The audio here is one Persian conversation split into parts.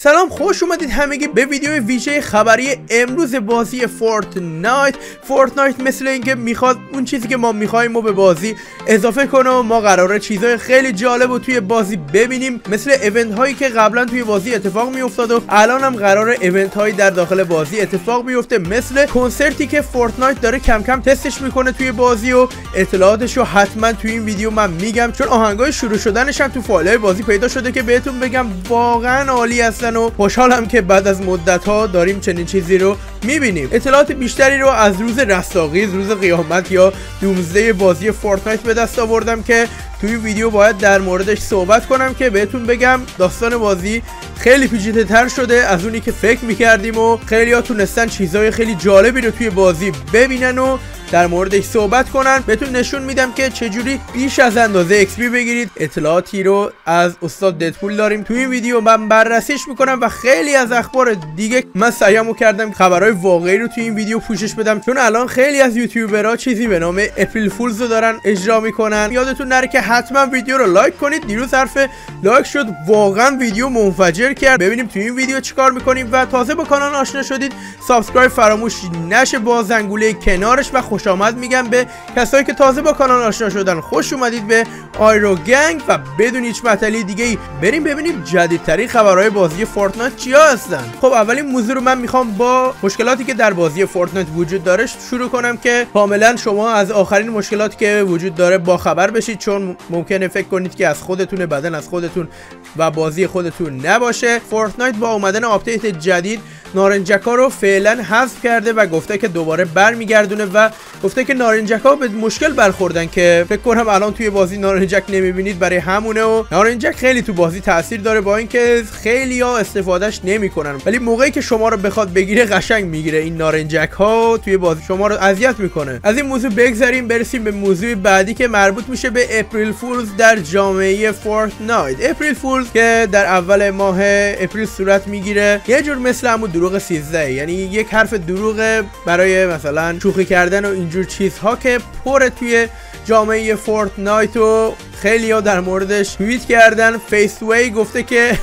سلام، خوش اومدید همگی به ویدیو ویژه خبری امروز بازی فورتنایت مثل اینکه میخواد اون چیزی که ما میخوایم و به بازی اضافه کنه و ما قراره چیزای خیلی جالب و توی بازی ببینیم، مثل ایونت هایی که قبلا توی بازی اتفاق میافتاد و الان هم قراره ایونت هایی در داخل بازی اتفاق بیفته، مثل کنسرتی که فورتنایت داره کم کم تستش میکنه توی بازی و اطلاعاتشو حتما توی این ویدیو من میگم، چون آهنگای شروع شدنش هم تو فایل‌های بازی پیدا شده که بهتون بگم واقعا عالی هستن و خوشحالم که بعد از مدت ها داریم چنین چیزی رو میبینیم. اطلاعات بیشتری رو از روز رستاخیز، روز قیامت یا دومزدی بازی فورتنایت به دست آوردم که توی ویدیو باید در موردش صحبت کنم که بهتون بگم داستان بازی خیلی پیچیده تر شده از اونی که فکر میکردیم و خیلی ها تونستن چیزهای خیلی جالبی رو توی بازی ببینن و در موردش صحبت کنن. بهتون نشون میدم که چجوری بیش از اندازه XP بگیرید. اطلاعاتی رو از استاد ددپول داریم توی این ویدیو، من بررسیش میکنم و خیلی از اخبار دیگه من سعیمو کردم خبرهای واقعی رو توی این ویدیو پوشش بدم، چون الان خیلی از یوتیوبرها چیزی به نام اپریل فولز رو دارن اجرا میکنن. یادتون نره که حتما ویدیو رو لایک کنید. دیروز حرف لایک شد، واقعا ویدیو منفجر کرد. ببینیم توی این ویدیو چیکار میکنیم و تازه با کانال آشنا شدید سابسکرایب فراموش نشه با زنگوله کنارش و خوش آمد میگم به کسایی که تازه با کانال آشنا شدن. خوش اومدید به آیرو گنگ و بدون هیچ معطلی دیگه ای بریم ببینیم جدیدترین خبرهای بازی فورتنایت چیا هستن. خب اولین موضوع رو من میخوام با مشکلاتی که در بازی فورتنایت وجود داره شروع کنم که کاملا شما از آخرین مشکلاتی که وجود داره با خبر بشید، چون ممکنه فکر کنید که از خودتونه، بعدن از خودتون و بازی خودتون نباشه. فورتنایت با اومدن آپدیت جدید نارنجکا رو فعلا حذف کرده و گفته که دوباره برمیگردونه و گفته که نارنجکا به مشکل برخوردن که فکر کنم الان توی بازی نارنجک نمیبینید، برای همونه. و نارنجک خیلی تو بازی تاثیر داره با اینکه خیلی‌ها استفادهش نمیکنن، ولی موقعی که شما رو بخواد بگیره قشنگ میگیره. این نارنجک ها توی بازی شما رو اذیت میکنه. از این موضوع بگذریم برسیم به موضوع بعدی که مربوط میشه به اپریل فولز در جامعه فورتنایت. اپریل فولز که در اول ماه اپریل صورت میگیره یه جور مثل همون دروغ 13، یعنی یک حرف دروغ برای مثلا شوخی کردن و اینجور چیزها که پر توی جامعه فورتنایت و خیلی ها در موردش توییت کردن. فیسوی گفته که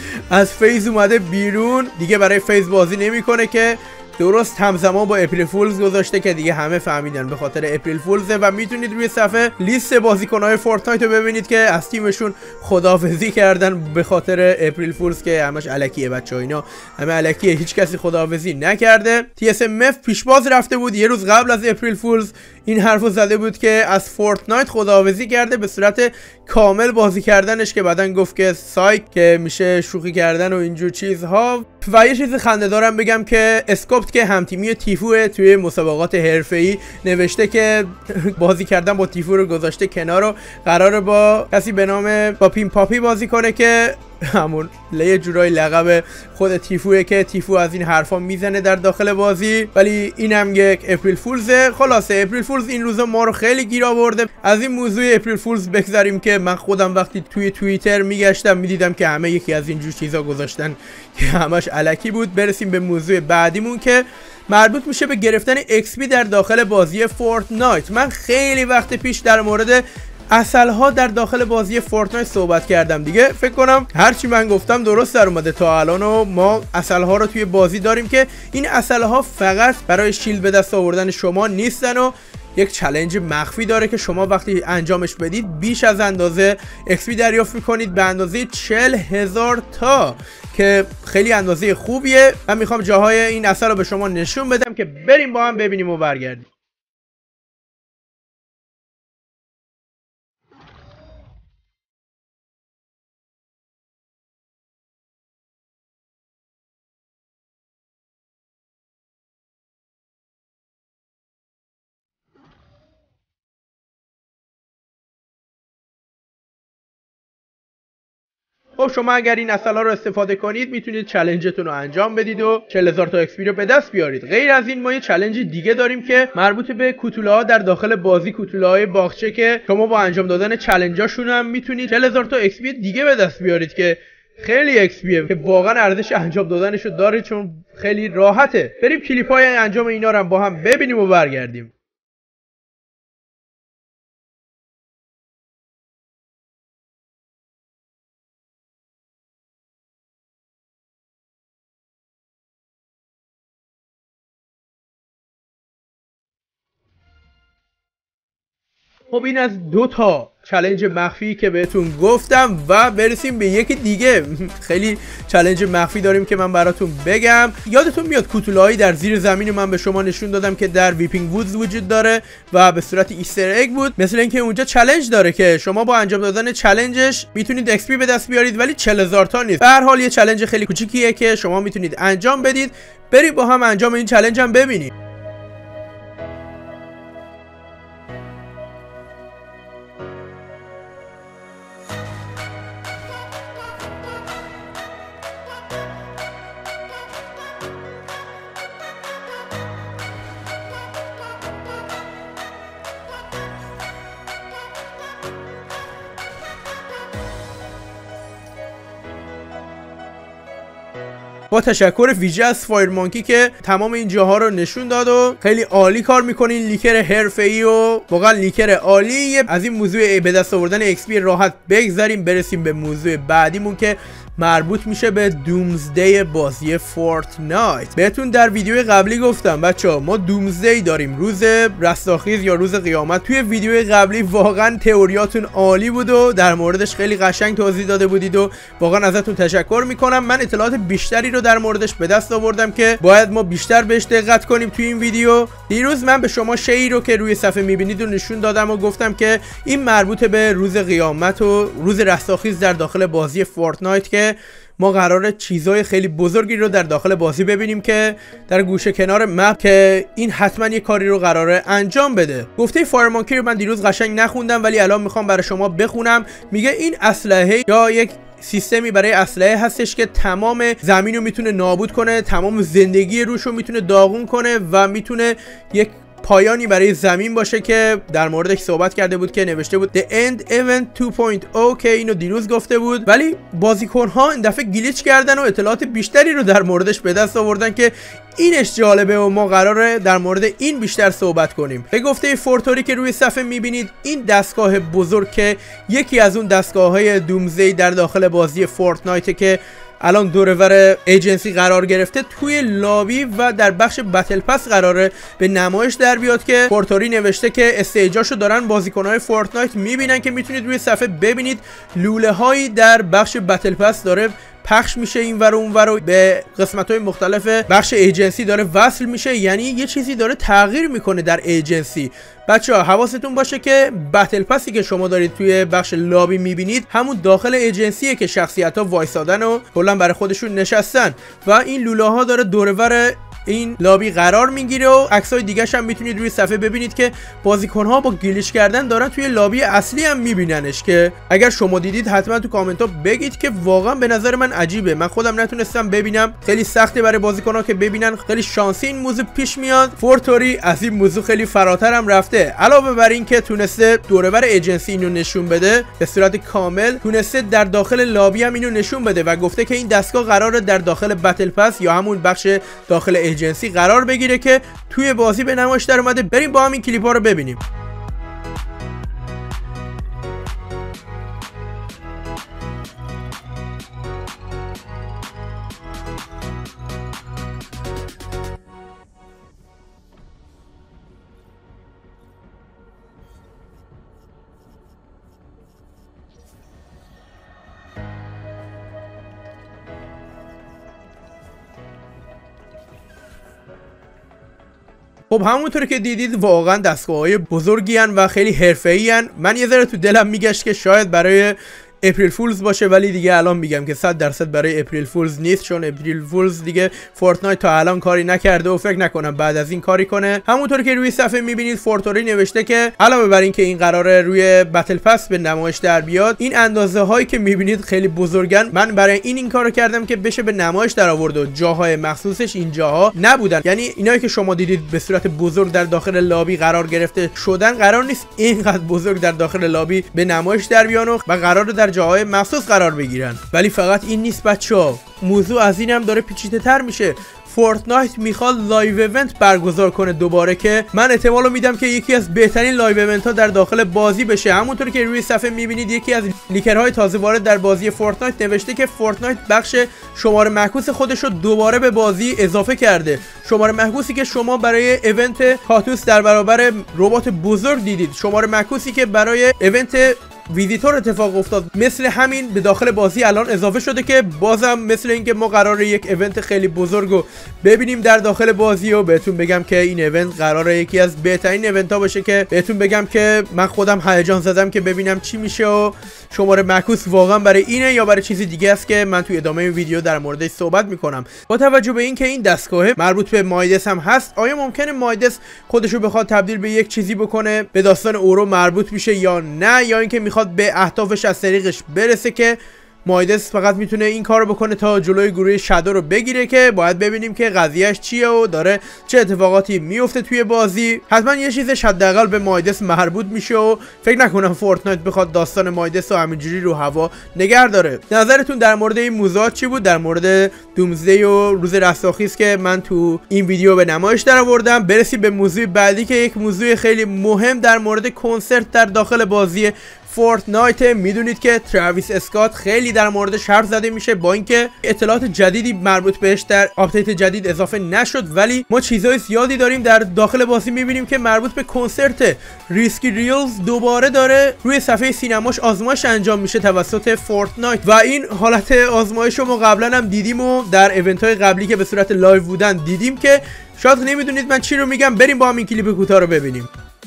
از فیز اومده بیرون، دیگه برای فیز بازی نمیکنه، که درست همزمان با اپریل فولز گذاشته که دیگه همه فهمیدن به خاطر اپریل فولزه. و میتونید روی صفحه لیست بازیکن‌های فورتنایت رو ببینید که از تیمشون خداحافظی کردن به خاطر اپریل فولز که همش الکیه. بچه‌ها اینا همه الکیه، هیچ کسی خداحافظی نکرده. TSMF پیشواز رفته بود یه روز قبل از اپریل فولز این حرفو زده بود که از فورتنایت خداحافظی کرده به صورت کامل بازی کردنش، که بعدن گفت که سایک که میشه شوخی کردن و اینجور چیزها. و یه چیز خنده‌دارم بگم که اسکوپت که همتیمی تیفو توی مسابقات حرفه‌ای نوشته که بازی کردن با تیفو رو گذاشته کنار و قراره با کسی به نام پاپین پاپی بازی کنه که همون یه جورای لقب خود تیفوه که تیفو از این حرفا میزنه در داخل بازی. ولی اینم یک اپریل فولزه. خلاصه اپریل فولز این روزا ما رو خیلی گیر آورده. از این موضوع اپریل فولز بگذریم که من خودم وقتی توی توییتر میگشتم میدیدم که همه یکی از اینجور چیزا گذاشتن که همش الکی بود. برسیم به موضوع بعدیمون که مربوط میشه به گرفتن XP در داخل بازی فورتنایت. من خیلی وقت پیش در مورد اصلها در داخل بازی فورتنایت صحبت کردم دیگه. فکر کنم هرچی من گفتم درست در اومده تا الان و ما اصلها رو توی بازی داریم که این اصلها فقط برای شیلد به دست آوردن شما نیستن و یک چالش مخفی داره که شما وقتی انجامش بدید بیش از اندازه XP دریافت میکنید به اندازه 40,000 تا، که خیلی اندازه خوبیه. من میخوام جاهای این اصل رو به شما نشون بدم که بریم با هم ببینیم و برگردیم. خب شما اگر این اصلا رو استفاده کنید میتونید چالنجتون رو انجام بدید و 40,000 تا XP رو به دست بیارید. غیر از این ما یه چالش دیگه داریم که مربوط به کوتوله در داخل بازی، کوتوله‌های باغچه، که شما با انجام دادن چالنجاشون هم میتونید 40,000 تا XP دیگه به دست بیارید که خیلی XPه که واقعا ارزش انجام دادنشو داره چون خیلی راحته. بریم کلیپ‌های انجام اینا رو هم با هم ببینیم و برگردیم. خب این از 2 تا چالش مخفی که بهتون گفتم و برسیم به یکی دیگه. خیلی چالش مخفی داریم که من براتون بگم. یادتون میاد کوتوله‌ای در زیر زمین من به شما نشون دادم که در ویپینگ وودز وجود داره و به صورت ایستر اگ بود. مثل اینکه اونجا چالش داره که شما با انجام دادن چالشش میتونید ایکس پی به دست بیارید، ولی 40000 تا نیست. به هر حال یه چالش خیلی کوچیکیه که شما میتونید انجام بدید. بریم با هم انجام این چالش هم ببینیم. با تشکر ویژه از فایرمانکی که تمام این جاها رو نشون داد و خیلی عالی کار میکنین. لیکر حرفه‌ای و واقعا لیکر عالی. از این موضوع به دست آوردن ایکس پی راحت بگذریم، برسیم به موضوع بعدیمون که مربوط میشه به دومزدی بازی فورتنایت. بهتون در ویدیو قبلی گفتم بچه‌ها ما دومزدی داریم، روز رستاخیز یا روز قیامت. توی ویدیو قبلی واقعا تئوریاتون عالی بود و در موردش خیلی قشنگ توضیح داده بودید و واقعا ازتون تشکر میکنم. من اطلاعات بیشتری رو در موردش به دست آوردم که باید ما بیشتر بهش دقت کنیم توی این ویدیو. دیروز من به شما شیئی رو که روی صفحه میبینید رو نشون دادم و گفتم که این مربوط به روز قیامت و روز رستاخیز در داخل بازی فورتنایت که ما قراره چیزای خیلی بزرگی رو در داخل بازی ببینیم که در گوشه کنار مپ که این حتما یه کاری رو قراره انجام بده. گفته فایرمانکی رو من دیروز قشنگ نخوندم ولی الان میخوام برای شما بخونم. میگه این اسلحه یا یک سیستمی برای اسلحه هستش که تمام زمین رو میتونه نابود کنه، تمام زندگی روش رو میتونه داغون کنه و میتونه یک پایانی برای زمین باشه که در موردش صحبت کرده بود که نوشته بود The End Event 2.0 که اینو دیروز گفته بود. ولی بازیکن‌ها این دفعه گلیچ کردن و اطلاعات بیشتری رو در موردش به دست آوردن که اینش جالبه و ما قراره در مورد این بیشتر صحبت کنیم. به گفته فورتوری که روی صفحه میبینید این دستگاه بزرگ که یکی از اون دستگاه‌های دومزدی در داخل بازی فورتنایت که الان دورور ایجنسی قرار گرفته توی لابی و در بخش بتل پس قراره به نمایش در بیاد که فورتوری نوشته که استیجاشو دارن بازیکن‌های فورتنایت میبینن که میتونید روی صفحه ببینید لوله هایی در بخش بتل پس داره پخش میشه این ور و اون ور به قسمت‌های مختلف بخش ایجنسی داره وصل میشه، یعنی یه چیزی داره تغییر میکنه در ایجنسی. بچه‌ها حواستون باشه که بتل پسی که شما دارید توی بخش لابی میبینید همون داخل ایجنسیه که شخصیت‌ها وایسادن و کلا برای خودشون نشستن و این لوله ها داره دورور این لابی قرار میگیره و عکسای دیگه هم میتونید روی صفحه ببینید که بازیکن‌ها با گلیچ کردن دارن توی لابی اصلی هم میبیننش که اگر شما دیدید حتما تو کامنت ها بگید که واقعا به نظر من عجیبه. من خودم نتونستم ببینم، خیلی سخته برای بازیکن‌ها که ببینن. خیلی شانسی این موضوع پیش میاد. فورتوری از این موضوع خیلی فراتر هم رفته. علاوه بر این که تونسته دوربر ایجنسی اینو نشون بده به صورت کامل، تونسته در داخل لابی هم اینو نشون بده و گفته که این دستگاه قراره در داخل بتل پس یا همون بخش داخل ایجنسی قرار بگیره که توی بازی به نمایش در اومده. بریم با هم این کلیپ ها رو ببینیم. خب همونطور که دیدید واقعا دستگاه‌های بزرگی هن و خیلی حرفه‌ای هن. من یه ذره تو دلم میگشت که شاید برای اپریل فولز باشه، ولی دیگه الان میگم که 100% برای اپریل فولز نیست، چون اپریل فولز دیگه فورتنایت تا الان کاری نکرده و فکر نکنم بعد از این کاری کنه. همونطور که روی صفحه میبینید فورتوری نوشته که علاوه بر این که این قراره روی بتل پس به نمایش در بیاد، این اندازه هایی که میبینید خیلی بزرگن. من برای این کارو کردم که بشه به نمایش در آورد و جاهای مخصوصش این جاها نبودن، یعنی اینایی که شما دیدید به صورت بزرگ در داخل لابی قرار گرفته شدن قرار نیست اینقدر بزرگ در داخل لابی به نمایش در بیان و قرار در جاهای مخصوص قرار بگیرن. ولی فقط این نیست بچه‌ها، موضوع از این هم داره پیچیده تر میشه. فورتنایت میخواد لایو ایونت برگزار کنه دوباره که من احتمالو میدم که یکی از بهترین لایو ایونت ها در داخل بازی بشه. همونطور که روی صفحه میبینید یکی از لیکرهای تازه وارد در بازی فورتنایت نوشته که فورتنایت بخش شماره معکوس خودش رو دوباره به بازی اضافه کرده. شماره معکوسی که شما برای ایونت کاتوس در برابر ربات بزرگ دیدید، شماره معکوسی که برای ایونت ویزیتور اتفاق افتاد، مثل همین به داخل بازی الان اضافه شده که بازم مثل اینکه ما قراره یک ایونت خیلی بزرگو ببینیم در داخل بازی و بهتون بگم که این ایونت قراره یکی از بهترین ایونت ها باشه که بهتون بگم که من خودم هیجان زدم که ببینم چی میشه و شماره معکوس واقعا برای اینه یا برای چیزی دیگه است که من توی ادامه ویدیو در موردش صحبت میکنم. با توجه به اینکه این دستگاه مربوط به مایدس هم هست، آیا ممکنه مایدس خودشو بخواد تبدیل به یک چیزی بکنه به داستان اورو مربوط میشه یا نه، یا اینکه میخواد به اهدافش از طریقش برسه که مایدس فقط میتونه این کارو بکنه تا جلوی گروه شادو رو بگیره که باید ببینیم که قضیهش چیه و داره چه اتفاقاتی میفته توی بازی. حتما یه چیزش حداقل به مایدس مربوط میشه و فکر نکنم فورتنایت بخواد داستان مایدس رو همینجوری رو هوا نگه داره. نظرتون در مورد این موضوعات چی بود؟ در مورد دومزدی و روز رستاخیز که من تو این ویدیو به نمایش درآوردم. برسیم به موضوع بعدی که یک موضوع خیلی مهم در مورد کنسرت در داخل بازی فورتنایت. میدونید که تراویس اسکات خیلی در موردش حرف زده میشه، با اینکه اطلاعات جدیدی مربوط بهش در آپدیت جدید اضافه نشد، ولی ما چیزهای زیادی داریم در داخل بازی میبینیم که مربوط به کنسرت ریسکی ریلز دوباره داره روی صفحه سینماش آزمایش انجام میشه توسط فورتنایت و این حالت آزمایش رو ما قبلا هم دیدیم و در ایونت های قبلی که به صورت لایو بودن دیدیم که شاید نمیدونید من چی رو میگم. بریم با هم این کلیپ کوتاه رو ببینیم.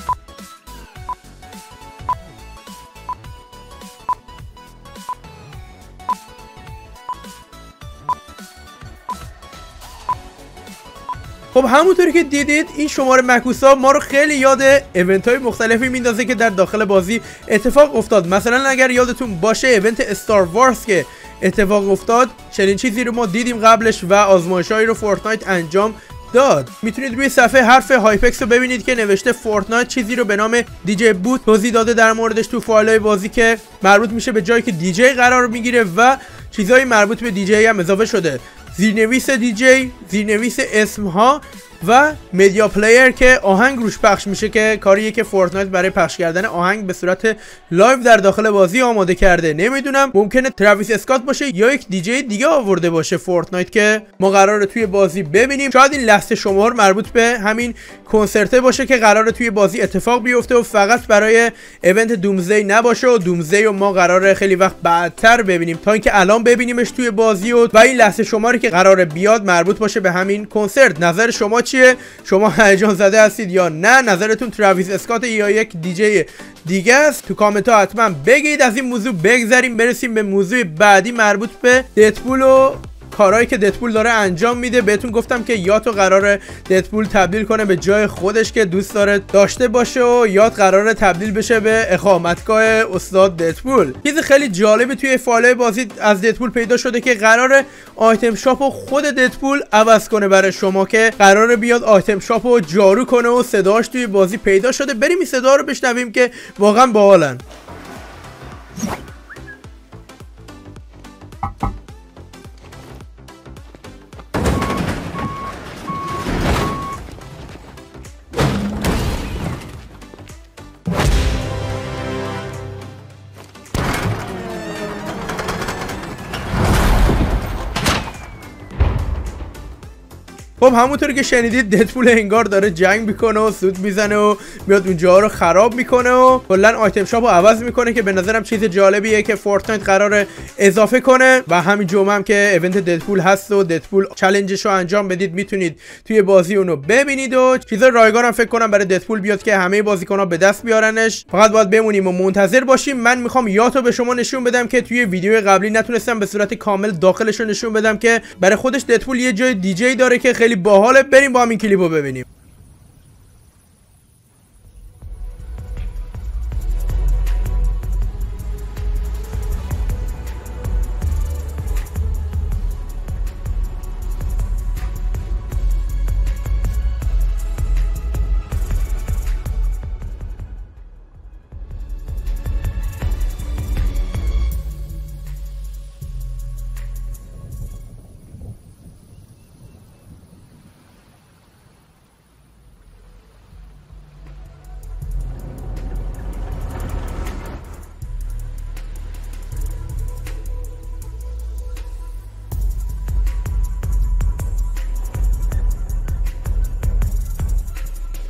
خب همونطوری که دیدید این شماره معکوسا ما رو خیلی یاد ایونت های مختلفی میندازه که در داخل بازی اتفاق افتاد. مثلا اگر یادتون باشه ایونت استار وارز که اتفاق افتاد، چنین چیزی رو ما دیدیم قبلش و آزمایش‌هایی رو فورتنایت انجام داد. میتونید روی صفحه حرف هایپکس رو ببینید که نوشته فورتنایت چیزی رو به نام دیجی بوت توضیح داده در موردش تو فایل‌های بازی که مربوط میشه به جایی که دیجی قرار میگیره و چیزهای مربوط به دیجی هم اضافه شده. زیرنویس دیجی، زیرنویس اسمها و مدیا پلیر که آهنگ روش پخش میشه که کاریه که فورتنایت برای پخش کردن آهنگ به صورت لایو در داخل بازی آماده کرده. نمیدونم ممکنه تراویس اسکات باشه یا یک دیجی دیگه آورده باشه فورتنایت که ما قراره توی بازی ببینیم. شاید این لست شمار مربوط به همین کنسرت باشه که قراره توی بازی اتفاق بیفته و فقط برای ایونت دومزدی نباشه و دومزدی رو ما قراره خیلی وقت بعدتر ببینیم تا اینکه الان ببینیمش توی بازی و این لست شماری که قراره بیاد مربوط باشه به همین کنسرت. نظر شما چیه؟ شما هیجان زده هستید یا نه؟ نظرتون تراویس اسکات یا یک دیجی دیگه است؟ تو کامنت ها حتما بگید. از این موضوع بگذریم برسیم به موضوع بعدی مربوط به ددپول و کارهایی که ددپول داره انجام میده. بهتون گفتم که یاتو قراره ددپول تبدیل کنه به جای خودش که دوست داره داشته باشه و یات قراره تبدیل بشه به اقامتگاه استاد ددپول. چیز خیلی جالبی توی فایل بازی از ددپول پیدا شده که قراره آیتم شاپ رو خود ددپول عوض کنه برای شما، که قراره بیاد آیتم شاپ رو جارو کنه و صداش توی بازی پیدا شده. بریم این صدا رو بشنویم که واقعا باحالن. خب همونطوری که شنیدید ددپول انگار داره جنگ میکنه و سود میزنه و میاد اونجا رو خراب میکنه و کلا آیتم شاپ رو عوض میکنه که به نظرم چیز جالبیه که فورتنایت قراره اضافه کنه. و همین جمعه هم که ایونت ددپول هست و ددپول چالنجش رو انجام بدید میتونید توی بازی اونو ببینید و چیزای رایگان هم فکر کنم برای ددپول بیاد که همه بازیکن‌ها به دست بیارنش. فقط باید بمونیم و منتظر باشیم. من میخوام یاتو به شما نشون بدم که توی ویدیو قبلی نتونستم به صورت کامل داخلش رو نشون بدم که برای خودش ددپول یه جای دیجی داره که خیلی باحاله. بریم با هم این کلیپ رو ببینیم.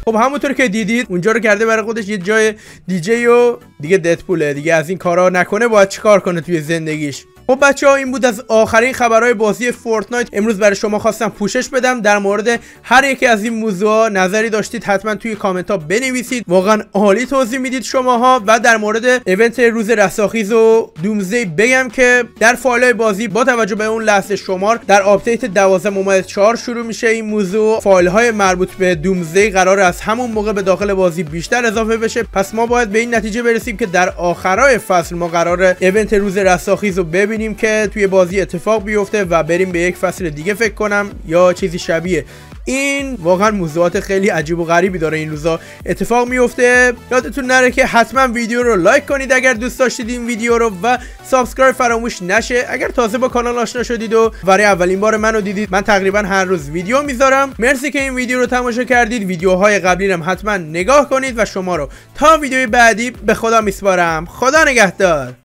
خب همونطور که دیدید اونجا رو کرده برای خودش یه جای دیجی و دیگه ددپوله دیگه، از این کارا نکنه باید چیکار کنه توی زندگیش. خب بچه‌ها این بود از آخرین خبرهای بازی فورتنایت. امروز برای شما خواستم پوشش بدم. در مورد هر یکی از این موضوعا نظری داشتید حتما توی کامنت ها بنویسید، واقعا عالی توضیح میدید شماها. و در مورد ایونت روز رستاخیز و دومزدی بگم که در فایل‌های بازی با توجه به اون لحظه شمار در آپدیت 12.4 شروع میشه این موضوع. فایل‌های مربوط به دومزدی قرار از همون موقع به داخل بازی بیشتر اضافه بشه، پس ما باید به این نتیجه برسیم که در آخرای فصل ما قرار ایونت روز رستاخیز رو ببینیم که توی بازی اتفاق بیفته و بریم به یک فصل دیگه فکر کنم یا چیزی شبیه. این واقعا موضوعات خیلی عجیب و غریبی داره این روزا اتفاق میفته. یادتون نره که حتما ویدیو رو لایک کنید اگر دوست داشتید این ویدیو رو، و سابسکرایب فراموش نشه اگر تازه با کانال آشنا شدید و برای اولین بار منو دیدید. من تقریبا هر روز ویدیو میذارم. مرسی که این ویدیو رو تماشا کردید. ویدیوهای قبلی هم حتما نگاه کنید و شما رو تا ویدیوی بعدی به خدا میسپارم. خدا نگهدار.